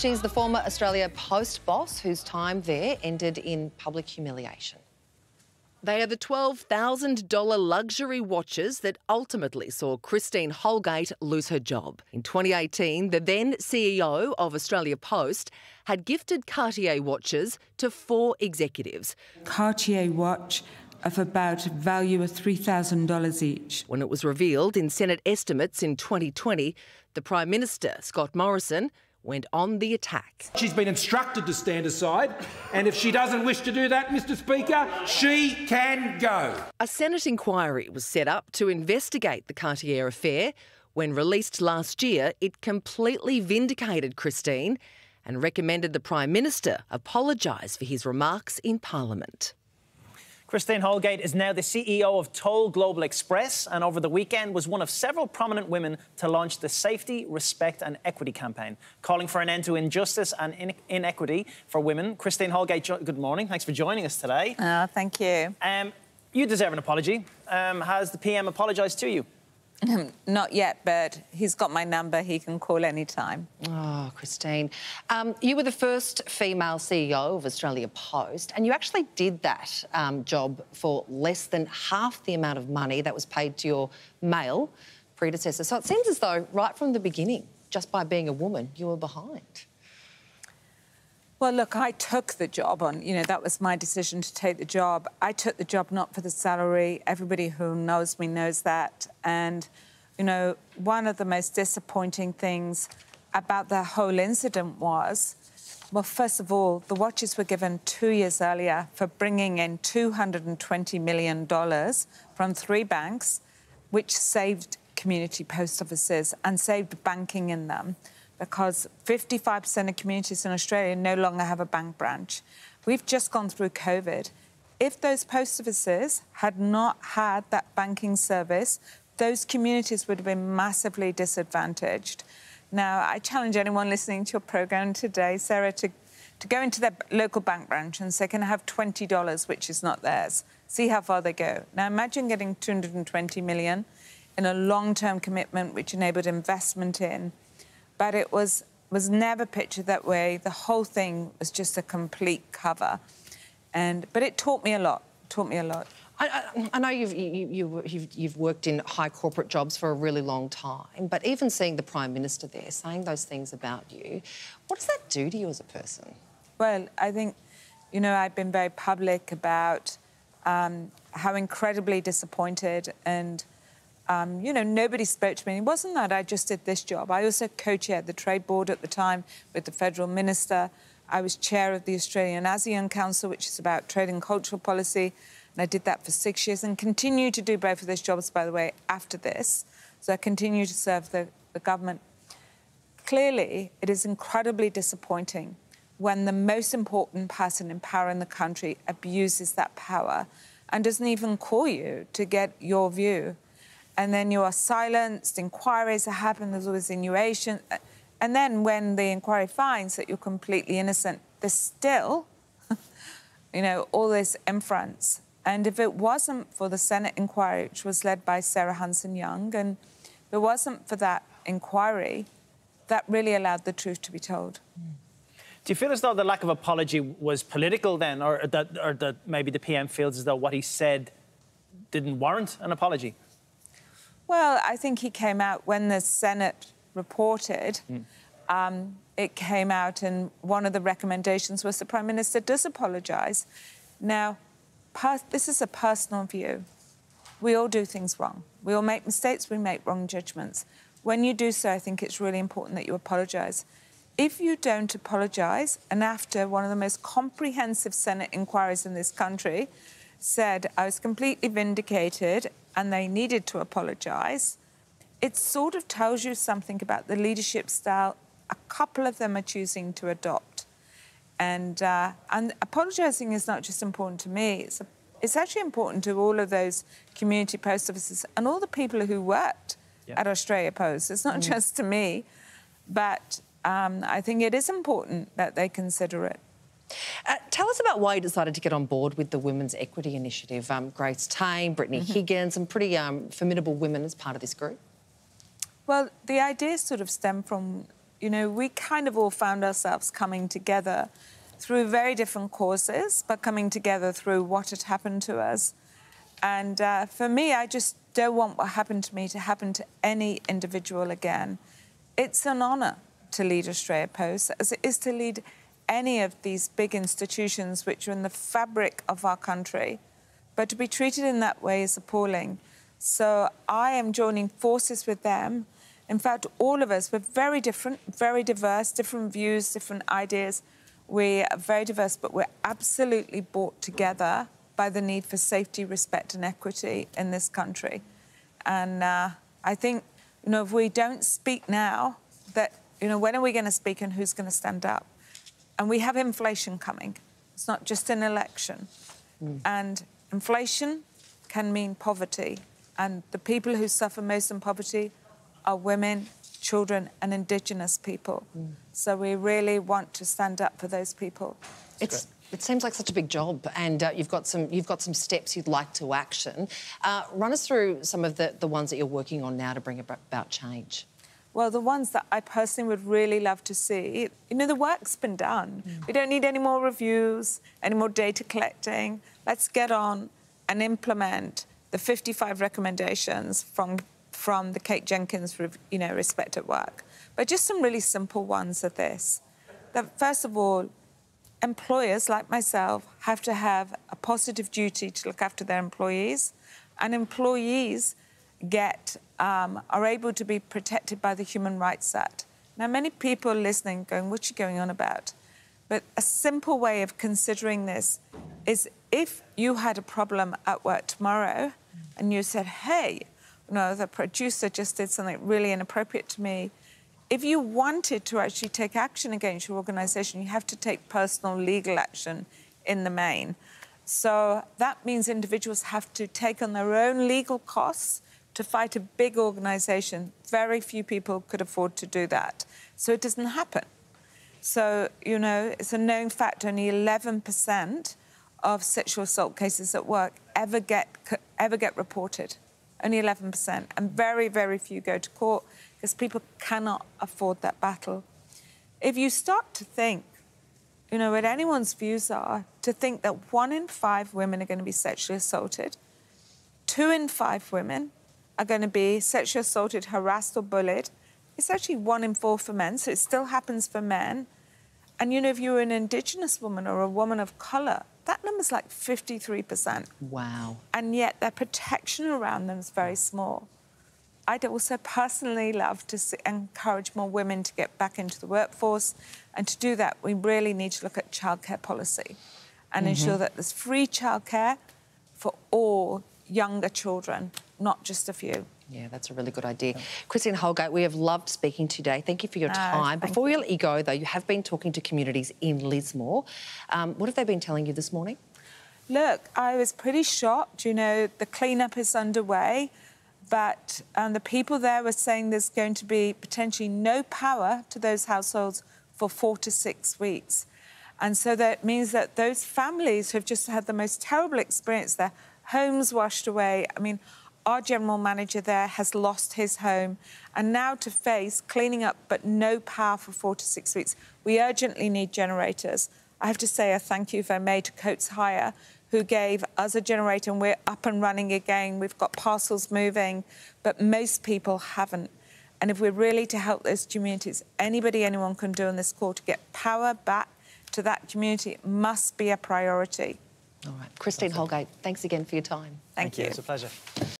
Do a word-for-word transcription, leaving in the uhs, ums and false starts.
She's the former Australia Post boss whose time there ended in public humiliation. They are the twelve thousand dollars luxury watches that ultimately saw Christine Holgate lose her job. In twenty eighteen, the then C E O of Australia Post had gifted Cartier watches to four executives. Cartier watch of about value of three thousand dollars each. When it was revealed in Senate estimates in twenty twenty, the Prime Minister, Scott Morrison, went on the attack. She's been instructed to stand aside, and if she doesn't wish to do that, Mister Speaker, she can go. A Senate inquiry was set up to investigate the Cartier affair. When released last year, it completely vindicated Christine and recommended the Prime Minister apologise for his remarks in Parliament. Christine Holgate is now the C E O of Toll Global Express, and over the weekend was one of several prominent women to launch the Safety, Respect and Equity campaign, calling for an end to injustice and in inequity for women. Christine Holgate, good morning. Thanks for joining us today. Oh, thank you. Um, you deserve an apology. Um, has the P M apologised to you? Not yet, but he's got my number. He can call any time. Oh, Christine. Um, you were the first female C E O of Australia Post, and you actually did that um, job for less than half the amount of money that was paid to your male predecessor. So it seems as though right from the beginning, just by being a woman, you were behind. Well, look, I took the job on, you know, that was my decision to take the job. I took the job not for the salary. Everybody who knows me knows that. And, you know, one of the most disappointing things about the whole incident was, well, first of all, the watches were given two years earlier for bringing in two hundred twenty million dollars from three banks, which saved community post offices and saved banking in them, because fifty-five percent of communities in Australia no longer have a bank branch. We've just gone through COVID. If those post offices had not had that banking service, those communities would have been massively disadvantaged. Now, I challenge anyone listening to your programme today, Sarah, to, to go into their local bank branch and say, can I have twenty dollars, which is not theirs? See how far they go. Now, imagine getting two hundred twenty million dollars in a long-term commitment which enabled investment in. But it was, was never pictured that way. The whole thing was just a complete cover. And, but it taught me a lot, taught me a lot. I, I, I know you've, you, you, you've, you've worked in high corporate jobs for a really long time, but even seeing the Prime Minister there saying those things about you, what does that do to you as a person? Well, I think, you know, I've been very public about um, how incredibly disappointed and Um, you know, nobody spoke to me. It wasn't that I just did this job. I also co-chaired the Trade Board at the time with the Federal Minister. I was chair of the Australian ASEAN Council, which is about trade and cultural policy, and I did that for six years and continue to do both of those jobs, by the way, after this. So I continue to serve the, the government. Clearly, it is incredibly disappointing when the most important person in power in the country abuses that power and doesn't even call you to get your view. And then you are silenced, inquiries are happening, there's always innuation. And then when the inquiry finds that you're completely innocent, there's still, you know, all this inference. And if it wasn't for the Senate inquiry, which was led by Sarah Hanson-Young, and if it wasn't for that inquiry, that really allowed the truth to be told. Mm. Do you feel as though the lack of apology was political then, or that, or that maybe the P M feels as though what he said didn't warrant an apology? Well, I think he came out when the Senate reported. Mm. Um, it came out, and one of the recommendations was the Prime Minister does apologise. Now, this is a personal view. We all do things wrong. We all make mistakes, we make wrong judgments. When you do so, I think it's really important that you apologise. If you don't apologise, and after one of the most comprehensive Senate inquiries in this country said I was completely vindicated and they needed to apologise, it sort of tells you something about the leadership style a couple of them are choosing to adopt. And, uh, and apologising is not just important to me, it's, a, it's actually important to all of those community post offices and all the people who worked yeah. at Australia Post. It's not mm. just to me, but um, I think it is important that they consider it. Uh, tell us about why you decided to get on board with the Women's Equity Initiative. Um, Grace Tame, Brittany mm-hmm. Higgins, some pretty um, formidable women as part of this group. Well, the idea sort of stemmed from, you know, we kind of all found ourselves coming together through very different causes, but coming together through what had happened to us. And uh, for me, I just don't want what happened to me to happen to any individual again. It's an honour to lead Australia Post, as it is to lead any of these big institutions which are in the fabric of our country. But to be treated in that way is appalling. So I am joining forces with them. In fact, all of us, we're very different, very diverse, different views, different ideas. We are very diverse, but we're absolutely brought together by the need for safety, respect and equity in this country. And uh, I think, you know, if we don't speak now, that, you know, when are we going to speak and who's going to stand up? And we have inflation coming. It's not just an election. Mm. And inflation can mean poverty. And the people who suffer most in poverty are women, children and Indigenous people. Mm. So we really want to stand up for those people. It's, it seems like such a big job, and uh, you've got some you've got some steps you'd like to action. Uh, run us through some of the, the ones that you're working on now to bring about, about change. Well, the ones that I personally would really love to see, you know, the work's been done. Mm. We don't need any more reviews, any more data collecting. Let's get on and implement the fifty-five recommendations from from the Kate Jenkins, you know, Respect at Work. But just some really simple ones are this. That first of all, employers like myself have to have a positive duty to look after their employees, and employees get um, are able to be protected by the Human Rights Act. Now, many people listening going, "What's she going on about?" But a simple way of considering this is if you had a problem at work tomorrow and you said, "Hey, you know, the producer just did something really inappropriate to me," if you wanted to actually take action against your organisation, you have to take personal legal action in the main. So that means individuals have to take on their own legal costs to fight a big organisation. Very few people could afford to do that. So it doesn't happen. So, you know, it's a known fact only eleven percent of sexual assault cases at work ever get, ever get reported. Only eleven percent. And very, very few go to court because people cannot afford that battle. If you start to think, you know, what anyone's views are, to think that one in five women are going to be sexually assaulted, two in five women are going to be sexually assaulted, harassed or bullied. It's actually one in four for men, so it still happens for men. And, you know, if you're an Indigenous woman or a woman of colour, that number's like fifty-three percent. Wow. And yet their protection around them is very small. I'd also personally love to see, encourage more women to get back into the workforce. And to do that, we really need to look at childcare policy and mm-hmm. ensure that there's free childcare for all younger children, not just a few. Yeah, that's a really good idea. Yeah. Christine Holgate, we have loved speaking today. Thank you for your no, time. Before we let you go, though, you have been talking to communities in Lismore. Um, what have they been telling you this morning? Look, I was pretty shocked. You know, the clean-up is underway, but um, the people there were saying there's going to be potentially no power to those households for four to six weeks. And so that means that those families who have just had the most terrible experience, their homes washed away. I mean, our general manager there has lost his home, and now to face cleaning up but no power for four to six weeks. We urgently need generators. I have to say a thank you, if I may, to Coates Hire, who gave us a generator, and we're up and running again. We've got parcels moving, but most people haven't. And if we're really to help those communities, anybody, anyone can do on this call to get power back to that community, it must be a priority. All right. Christine Holgate, thanks again for your time. Thank, Thank you. you. It's a pleasure.